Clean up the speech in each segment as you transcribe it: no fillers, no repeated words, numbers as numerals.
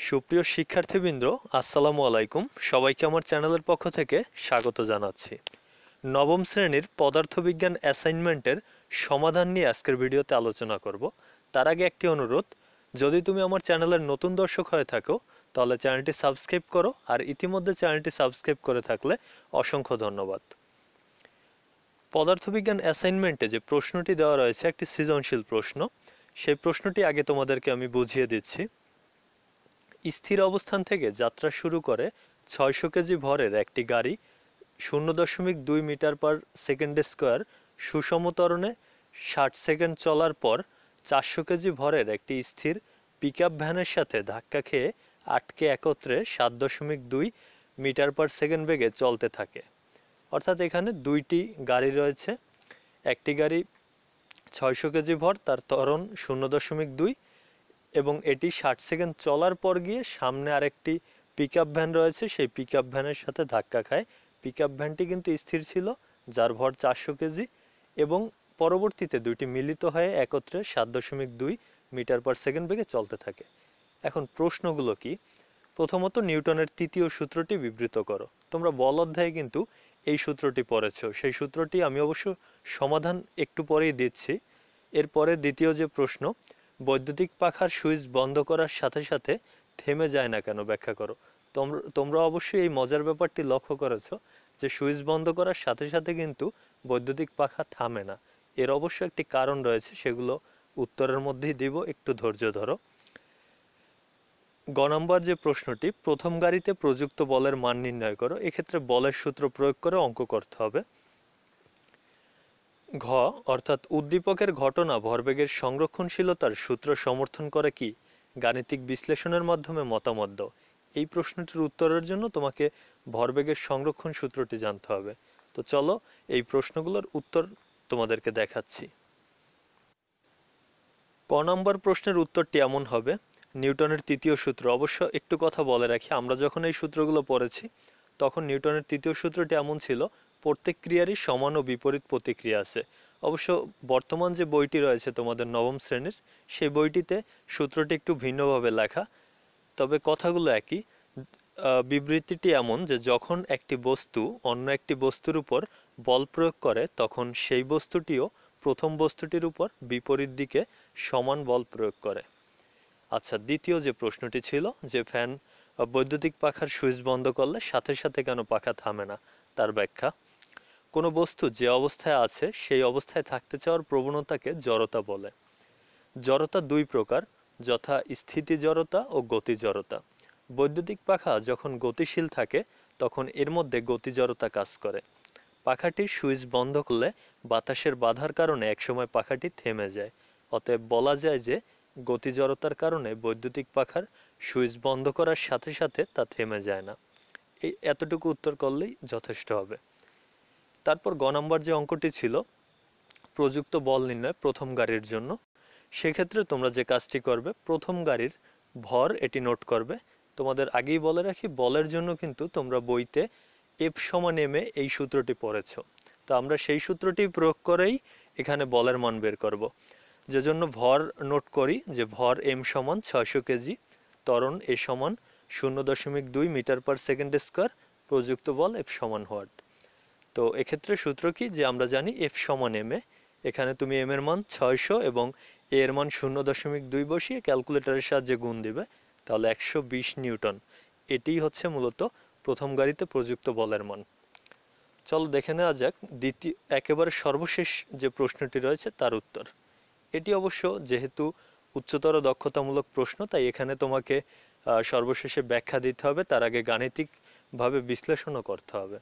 সুপ্রিয় শিক্ষার্থীবৃন্দ, আসসালামু আলাইকুম। সবাইকে আমার চ্যানেলের পক্ষ থেকে স্বাগত জানাচ্ছি। নবম শ্রেণীর পদার্থবিজ্ঞান অ্যাসাইনমেন্টের সমাধান নিয়ে আজকের ভিডিওতে আলোচনা করব। তার আগে একটি অনুরোধ, যদি তুমি আমার চ্যানেলের নতুন দর্শক হয়ে থাকো তাহলে চ্যানেলটি সাবস্ক্রাইব করো, আর ইতিমধ্যে চ্যানেলটি সাবস্ক্রাইব করে থাকলে অসংখ্য ধন্যবাদ। পদার্থবিজ্ঞান অ্যাসাইনমেন্টে যে প্রশ্নটি দেওয়া রয়েছে একটি সৃজনশীল প্রশ্ন, সেই প্রশ্নটি আগে তোমাদেরকে আমি বুঝিয়ে দিচ্ছি। স্থির অবস্থান থেকে যাত্রা শুরু করে 600 কেজি ভরের একটি গাড়ি 0.2 মিটার পার সেকেন্ড স্কোয়ার সুষম ত্বরণে 60 সেকেন্ড চলার পর 400 কেজি ভরের একটি স্থির পিকআপ ভ্যানের সাথে ধাক্কা খেয়ে আটকে একত্রে 7.2 মিটার পার সেকেন্ড বেগে চলতে থাকে। অর্থাৎ এখানে দুইটি গাড়ি রয়েছে, একটি গাড়ি 600 কেজি ভর, তার ত্বরণ 0.2 এবং এটি 60 সেকেন্ড চলার পর গিয়ে সামনে আরেকটি পিকআপ ভ্যান রয়েছে, সেই পিকআপ ভ্যানের সাথে ধাক্কা খায়। পিকআপ ভ্যানটি কিন্তু স্থির ছিল, যার ভর 400 কেজি, এবং পরবর্তীতে দুইটি মিলিত হয়ে একত্রে 7.2 মিটার পার সেকেন্ড বেগে চলতে থাকে। এখন প্রশ্নগুলো কি? প্রথমত, নিউটনের তৃতীয় সূত্রটি বিবৃত করো। তোমরা বল অধ্যায়ে কিন্তু এই সূত্রটি পড়েছো, সেই সূত্রটি আমি অবশ্য সমাধান একটু পরেই দিচ্ছি। এরপরে দ্বিতীয় যে প্রশ্ন, বৈদ্যুতিক পাখার সুইচ বন্ধ করার সাথে সাথে থেমে যায় না কেন, ব্যাখ্যা করো। তোমরা অবশ্যই এই মজার ব্যাপারটি লক্ষ্য করেছো যে সুইচ বন্ধ করার সাথে সাথে কিন্তু বৈদ্যুতিক পাখা থামে না। এর অবশ্য একটি কারণ রয়েছে, সেগুলো উত্তরের মধ্যেই দিব, একটু ধৈর্য ধরো। গ নম্বর যে প্রশ্নটি, প্রথম গাড়িতে প্রযুক্ত বলের মান নির্ণয় করো। এক্ষেত্রে বলের সূত্র প্রয়োগ করে অঙ্ক করতে হবে। ঘ অর্থাৎ উদ্দীপকের ঘটনা ভরবেগের সংরক্ষণশীলতার সূত্র সমর্থন করে কি? গাণিতিক বিশ্লেষণের মাধ্যমে মতামত দাও। এই প্রশ্নটির উত্তরের জন্য তোমাকে ভরবেগের সংরক্ষণ সূত্রটি জানতে হবে। তো চলো এই প্রশ্নগুলোর উত্তর তোমাদেরকে দেখাচ্ছি। ক নম্বর প্রশ্নের উত্তরটি এমন হবে, নিউটনের তৃতীয় সূত্র। অবশ্য একটু কথা বলে রাখি, আমরা যখন এই সূত্রগুলো পড়েছি তখন নিউটনের তৃতীয় সূত্রটি এমন ছিল, প্রত্যেক ক্রিয়ারই সমান ও বিপরীত প্রতিক্রিয়া আছে। অবশ্য বর্তমান যে বইটি রয়েছে তোমাদের নবম শ্রেণীর, সেই বইটিতে সূত্রটি একটু ভিন্নভাবে লেখা, তবে কথাগুলো একই। বিবৃতিটি এমন যে যখন একটি বস্তু অন্য একটি বস্তুর উপর বল প্রয়োগ করে তখন সেই বস্তুটিও প্রথম বস্তুটির উপর বিপরীত দিকে সমান বল প্রয়োগ করে। আচ্ছা, দ্বিতীয় যে প্রশ্নটি ছিল যে ফ্যান বৈদ্যুতিক পাখার সুইচ বন্ধ করলে সাথে সাথে কেন পাখা থামে না, তার ব্যাখ্যা। কোনো বস্তু যে অবস্থায় আছে সেই অবস্থায় থাকতে চাওয়ার প্রবণতাকে জড়তা বলে। জড়তা দুই প্রকার, যথা স্থিতি জড়তা ও গতি জড়তা। বৈদ্যুতিক পাখা যখন গতিশীল থাকে তখন এর মধ্যে গতি জড়তা কাজ করে। পাখাটির সুইচ বন্ধ করলে বাতাসের বাধার কারণে একসময় পাখাটি থেমে যায়। অতএব বলা যায় যে গতি জড়তার কারণে বৈদ্যুতিক পাখার সুইচ বন্ধ করার সাথে সাথে তা থেমে যায় না। এই এতটুকু উত্তর করলেই যথেষ্ট হবে। তারপর গ নম্বর যে অঙ্কটি ছিল, প্রযুক্ত বল নির্ণয় প্রথম গাড়ির জন্য। সেক্ষেত্রে তোমরা যে কাজটি করবে, প্রথম গাড়ির ভর এটি নোট করবে। তোমাদের আগেই বলে রাখি, বলের জন্য কিন্তু তোমরা বইতে এফ সমান এম এ এই সূত্রটি পড়েছো। তো আমরা সেই সূত্রটি প্রয়োগ করেই এখানে বলের মান বের করব। যে জন্য ভর নোট করি যে ভর এম সমান 600 কেজি, ত্বরণ এ সমান 0.2 মিটার পার সেকেন্ড স্কোয়ার, প্রযুক্ত বল এফ সমান ওয়াট। তো এক্ষেত্রে সূত্র কি, যে আমরা জানি এফ সমান এম এ। এখানে তুমি এম এর মান 600 এবং এ এর মান 0.2 বসিয়ে ক্যালকুলেটরের সাহায্যে গুণ দিবে, তাহলে 120 নিউটন। এটিই হচ্ছে মূলত প্রথম গাড়িতে প্রযুক্ত বলের মান। চলো দেখে নেওয়া যাক একেবারে সর্বশেষ যে প্রশ্নটি রয়েছে তার উত্তর। এটি অবশ্য যেহেতু উচ্চতর দক্ষতামূলক প্রশ্ন, তাই এখানে তোমাকে সর্বশেষে ব্যাখ্যা দিতে হবে, তার আগে গাণিতিকভাবে বিশ্লেষণও করতে হবে।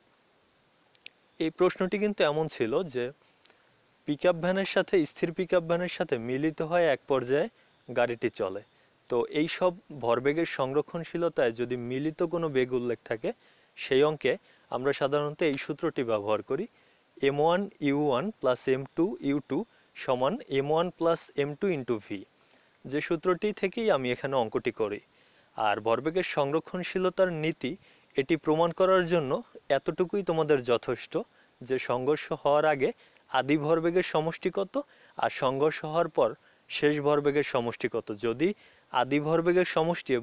এই প্রশ্নটি কিন্তু এমন ছিল যে পিকআপ ভ্যানের সাথে স্থির পিকআপ ভ্যানের সাথে মিলিত হয় এক পর্যায়ে গাড়িটি চলে। তো এই সব ভরবেগের সংরক্ষণশীলতায় যদি মিলিত কোনো বেগ উল্লেখ থাকে, সেই অঙ্কে আমরা সাধারণত এই সূত্রটি ব্যবহার করি, m1 u1 plus m2 u2 সমান m1 plus m2 into V. যে সূত্রটি থেকেই আমি এখানে অঙ্কটি করি। আর ভরবেগের সংরক্ষণশীলতার নীতি এটি প্রমাণ করার জন্য এতটুকুই তোমাদের যথেষ্ট যে সংঘর্ষ হওয়ার আগে আদি ভরবেগের সমষ্টি কত আর সংঘর্ষ হওয়ার পর শেষ ভরবেগের সমষ্টি কত। যদি আদি ভরবেগের সমষ্টি এবং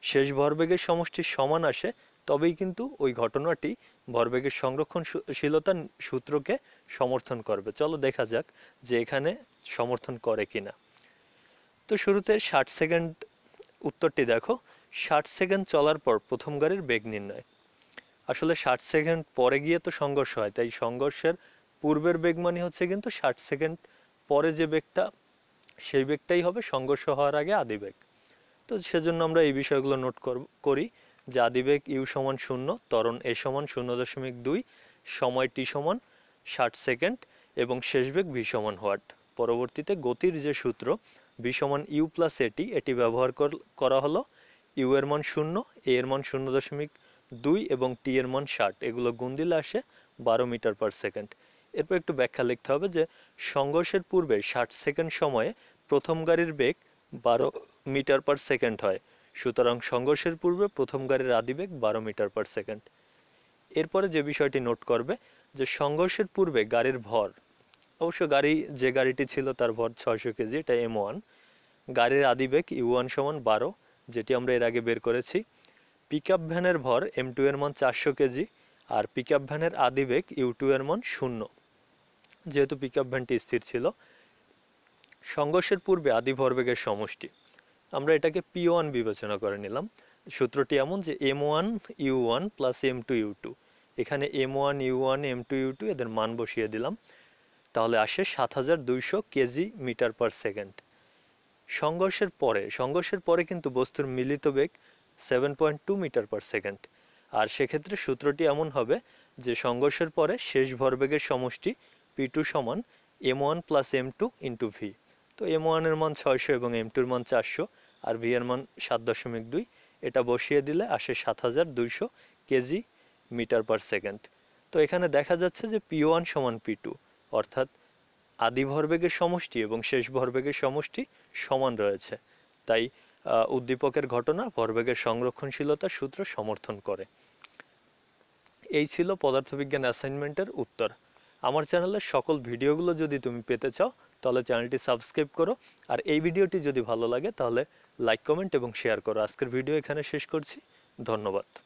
শেষ ভরবেগের সমষ্টি সমান আসে, তবেই কিন্তু ওই ঘটনাটি ভরবেগের সংরক্ষণশীলতা সূত্রকে সমর্থন করবে। চলো দেখা যাক যে এখানে সমর্থন করে কিনা। তো শুরুতে 60 সেকেন্ড উত্তরটি দেখো, 60 সেকেন্ড চলার পর প্রথম গাড়ির বেগ নির্ণয়। আসলে 60 সেকেন্ড পরে গিয়ে তো সংঘর্ষ হয়, তাই সংঘর্ষের পূর্বের বেগ মানে হচ্ছে কিন্তু 60 সেকেন্ড পরে যে বেগটা, সেই বেগটাই হবে সংঘর্ষ হওয়ার আগে আদিবেগ। তো সেজন্য আমরা এই বিষয়গুলো নোট করি যে আদিবেগ ইউ সমান 0, ত্বরণ এ সমান 0.2, সময় টি সমান 60 সেকেন্ড এবং শেষ বেগ ভি সমান হোয়াট। পরবর্তীতে গতির যে সূত্র ভি সমান ইউ প্লাস এটি ব্যবহার করা হলো। ইউ এর মান 0, এ এর মান 0.2 এবং টি এর মান 60, এগুলো গুণ দিলে আসে 12 মিটার পার সেকেন্ড। এরপর একটু ব্যাখ্যা লিখতে হবে যে সংঘর্ষের পূর্বে 60 সেকেন্ড সময়ে প্রথম গাড়ির বেগ 12 মিটার পার সেকেন্ড হয়, সুতরাং সংঘর্ষের পূর্বে প্রথম গাড়ির আদিবেগ 12 মিটার পার সেকেন্ড। এরপরে যে বিষয়টি নোট করবে যে সংঘর্ষের পূর্বে গাড়ির ভর, অবশ্য যে গাড়িটি ছিল তার ভর 600 কেজি, এটা M1। গাড়ির আদিবেগ U1 সমান 12, যেটি আমরা এর আগে বের করেছি। পিকআপ ভ্যানের ভর M2 এর মান 400 কেজি, আর পিকআপ ভ্যানের আদিবেগ U2 এর মান 0, যেহেতু পিকআপ ভ্যানটি স্থির ছিল। সংঘর্ষের পূর্বে আদি ভরবেগের সমষ্টি, আমরা এটাকে P1 বিবেচনা করে নিলাম। সূত্রটি এমন যে M1 U1 plus M2 U2, এখানে M1 U1 M2 U2 এদের মান বসিয়ে দিলাম, তাহলে আসে 7200 কেজি মিটার পার সেকেন্ড। সংঘর্ষের পরে কিন্তু বস্তুর মিলিত বেগ 7.2 মিটার পার সেকেন্ড। আর সেক্ষেত্রে সূত্রটি এমন হবে যে সংঘর্ষের পরে শেষ ভরবেগের সমষ্টি P2 সমান M1 plus M2 into V. তো M1 এর মান 600 এবং M2 এর মান 400 আর ভি এর মান 7.2, এটা বসিয়ে দিলে আসে 7200 কেজি মিটার পার সেকেন্ড। তো এখানে দেখা যাচ্ছে যে P1 সমান P2, অর্থাৎ আদি ভরবেগের সমষ্টি এবং শেষ ভরবেগের সমষ্টি সমান রয়েছে, তাই উদ্দীপকের ঘটনা ভরবেগের সংরক্ষণশীলতার সূত্র সমর্থন করে। এই ছিল পদার্থবিজ্ঞান অ্যাসাইনমেন্টের উত্তর। আমার চ্যানেলের সকল ভিডিওগুলো যদি তুমি পেতে চাও তাহলে চ্যানেলটি সাবস্ক্রাইব করো, আর এই ভিডিওটি যদি ভালো লাগে তাহলে লাইক, কমেন্ট এবং শেয়ার করো। আজকের ভিডিও এখানে শেষ করছি, ধন্যবাদ।